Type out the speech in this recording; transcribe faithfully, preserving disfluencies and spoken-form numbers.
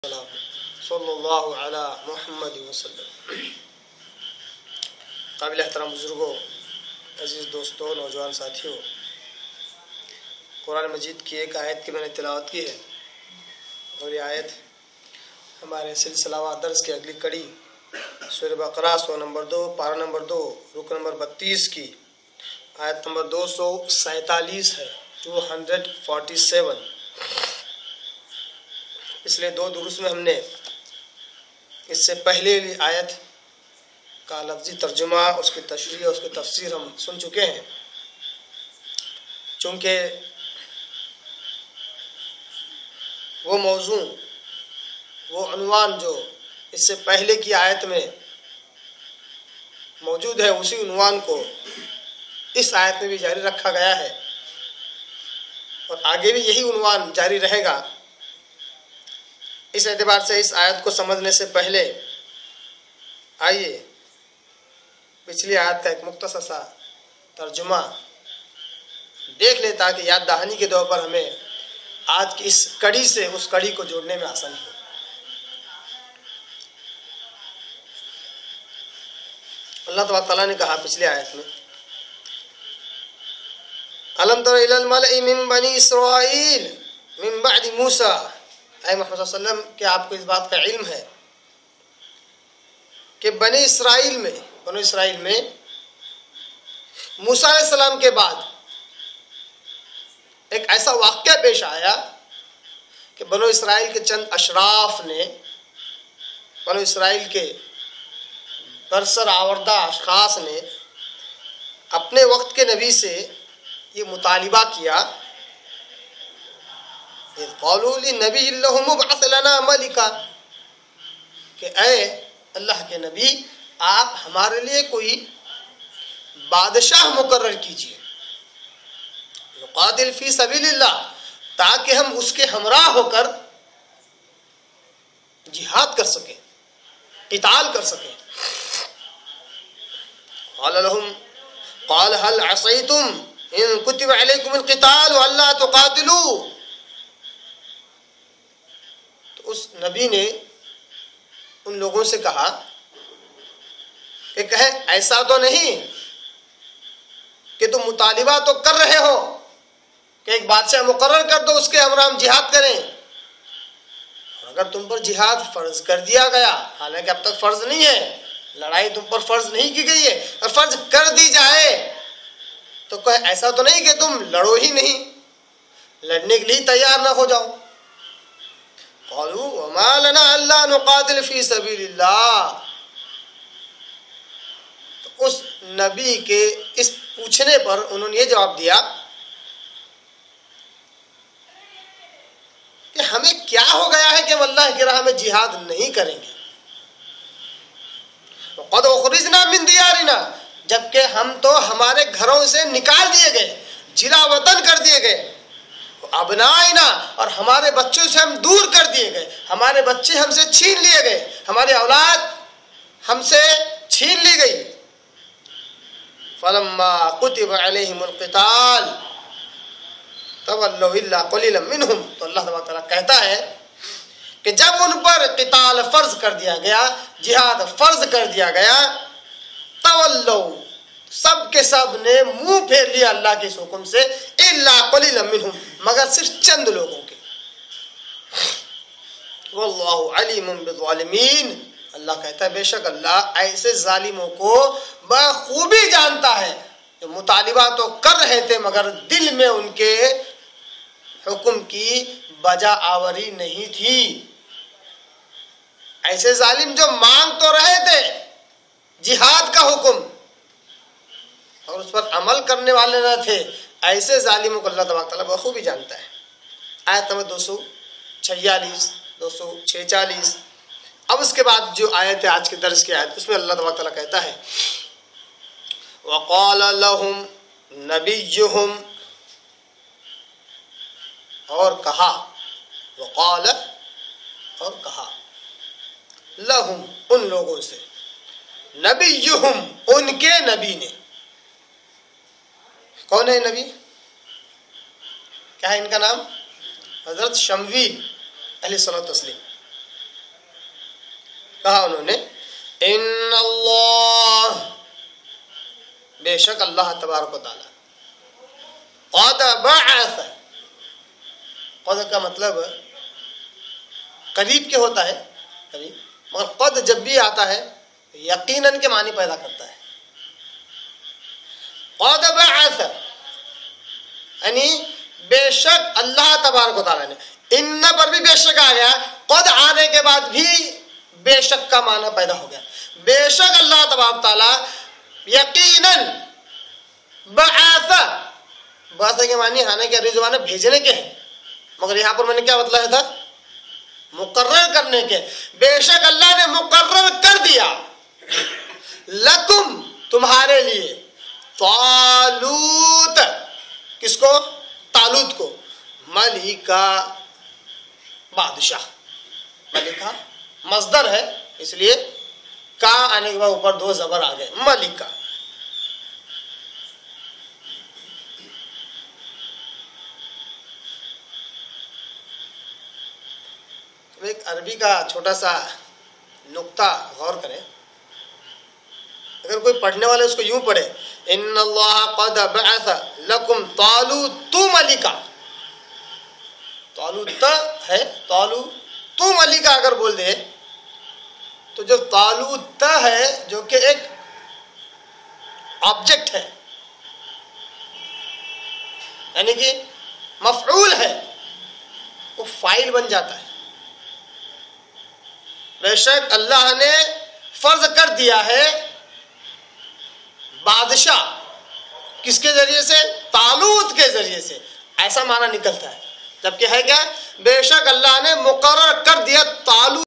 सल्लल्लाहु अला मुहम्मद वसल्लम। काबिल एहतराम बुज़ुर्गों, अज़ीज़ दोस्तों, नौजवान साथियों, कुरान मजीद की एक आयत की मैंने तिलावत की है और ये आयत हमारे सिलसिलावार दर्स की अगली कड़ी सूरह बकरा सौ नंबर दो, पारा नंबर दो, रुकन नंबर बत्तीस की आयत नंबर दो सौ सैंतालीस है, टू हंड्रेड फोर्टी सेवन। इसलिए दो दुरुस में हमने इससे पहले आयत का लफ्ज़ी तर्जुमा, उसकी तशरीह, उसकी तफसीर हम सुन चुके हैं। चूँकि वो मौजू, वो उन्वान जो इससे पहले की आयत में मौजूद है, उसी उन्वान को इस आयत में भी जारी रखा गया है और आगे भी यही उन्वान जारी रहेगा। इस एतबार से इस आयत को समझने से पहले आइए पिछली आयत का एक मुख्तसर सा तर्जुमा देख ले, ताकि याद दहानी के तौर पर हमें आज की इस कड़ी से उस कड़ी को जोड़ने में आसानी हो। अल्लाह तबारक तआला ने कहा पिछली आयत में, अलम तरा इलल मलई मिन बनी इसराइल मिन बअद मूसा। ऐ मोहम्मद सल्लल्लाहु अलैहि वसल्लम, क्या आपको इस बात का इल्म है कि बनी इसराइल में बनो इसराइल में मूसा अलैहिस्सलाम के बाद एक ऐसा वाक़या पेश आया कि बनो इसराइल के चंद अशराफ ने, बनो इसराइल के बरसर आवरदा अशखास ने अपने वक्त के नबी से ये मुतालिबा किया मलिका कि ऐ अल्लाह के नबी, आप हमारे लिए कोई बादशाह मुकर्रर कीजिए, युक़ातिल फी सबीलिल्लाह, ताकि हम उसके हमरा होकर जिहाद कर सकें, क़िताल कर सकें। क़ाल लहुम क़ाल हल असैतुम इन कुतिबा अलैकुमुल क़िताल अल्ला तुक़ातिलू। उस नबी ने उन लोगों से कहा कि कहे ऐसा तो नहीं कि तुम मुतालिबा तो कर रहे हो कि एक बादशाह मुकर्रर कर दो, उसके हमरा हम जिहाद करें। अगर तुम पर जिहाद फर्ज कर दिया गया, हालांकि अब तक फर्ज नहीं है, लड़ाई तुम पर फर्ज नहीं की गई है, और फर्ज कर दी जाए तो कहे ऐसा तो नहीं कि तुम लड़ो ही नहीं, लड़ने के लिए तैयार ना हो जाओ। क़ालू वमा लना अल्ला नुक़ातिल फी सबीलिल्लाह। तो उस नबी के इस पूछने पर उन्होंने ये जवाब दिया कि हमें क्या हो गया है कि हम अल्लाह की राह में जिहाद नहीं करेंगे। क़द उख़रिजना मिन दियारिना, जबकि हम तो हमारे घरों से निकाल दिए गए, जिला वतन कर दिए गए, अबनाइना, और हमारे बच्चों से हम दूर कर दिए गए, हमारे बच्चे हमसे छीन लिए गए, हमारी औलाद हमसे छीन ली गई। फलम्मा कुतिबा अलैहिमुल क़िताल तवल्लौ इल्ला क़लीलन मिनहुम। तो अल्लाह तबारक तआला कहता है कि जब उन पर क़िताल फर्ज कर दिया गया, जिहाद फर्ज कर दिया गया, तवल्लौ, सब के सब ने मुंह फेर लिया अल्लाह के इस हुक्म से, इल्ला क़लीलन मिनहुम, मगर सिर्फ चंद लोगों के। वल्लाहु अलीमुम बिज़्ज़ालिमीन। अल्लाह कहता है बेशक अल्लाह ऐसे जालिमों को बखूबी जानता है, जो मुतालिबा तो कर रहे थे मगर दिल में उनके हुक्म की बजा आवरी नहीं थी। ऐसे जालिम जो मांग तो रहे थे जिहाद का हुक्म और उस पर अमल करने वाले न थे, ऐसे जालिमों को अल्लाह तबारक तआला बखूबी जानता है। आयत नंबर दो सौ छियालीस, दो सौ छेचालीस। अब उसके बाद जो आयत है आज के दर्स की आयत, उसमें अल्लाह तबारक तआला कहता है, वक़ाल लहुम नबियुहुम, और कहा, वक़ाल, और कहा, लहुम, उन लोगों से, नबियुहुम, उनके नबी ने। कौन है नबी? क्या है इनका नाम? हज़रत शमवील अलैहिस्सलातु वस्सलाम। कहा उन्होंने, इन्नल्लाह, बेशक अल्लाह तबारक व तआला, क़द बअस, क़द का मतलब करीब के होता है, करीब, मगर क़द जब भी आता है यकीनन के मानी पैदा करता है। क़द बअस यानी बेशक अल्लाह तबारक व तआला ने, इन्न पर भी बेशक आ गया, क़द आने के बाद भी बेशक का माना पैदा हो गया। बेशक अल्लाह तबारक व तआला यकीनन, बअस, बअस के मानी आने के अरबी ज़ुबान में भेजने के हैं, मगर यहाँ पर मैंने क्या बताया था, मुकर्रर करने के। बेशक अल्लाह ने मुकर्रर कर दिया, लकुम, तुम्हारे लिए, तालूत, किसको, तालूत को, मलिका, बादशाह। मलिका मस्दर है, इसलिए का आने के बाद ऊपर दो जबर आ गए, मलिका। तो एक अरबी का छोटा सा नुक्ता गौर करें, अगर कोई पढ़ने वाले उसको यूं पढ़े, इन्नल्लाह क़द बअस लकुम तालूत मलिका, तालूत है, तालूत मलिका अगर बोल दे तो जो तालूत है जो कि एक ऑब्जेक्ट है, यानी कि मफऊल है, वो फाइल बन जाता है। बेशक अल्लाह ने फर्ज कर दिया है बादशाह, किसके जरिए से, तालूत के जरिए से, ऐसा माना निकलता है। जबकि है क्या, बेशक अल्लाह ने मुकर्रर कर दिया तालूत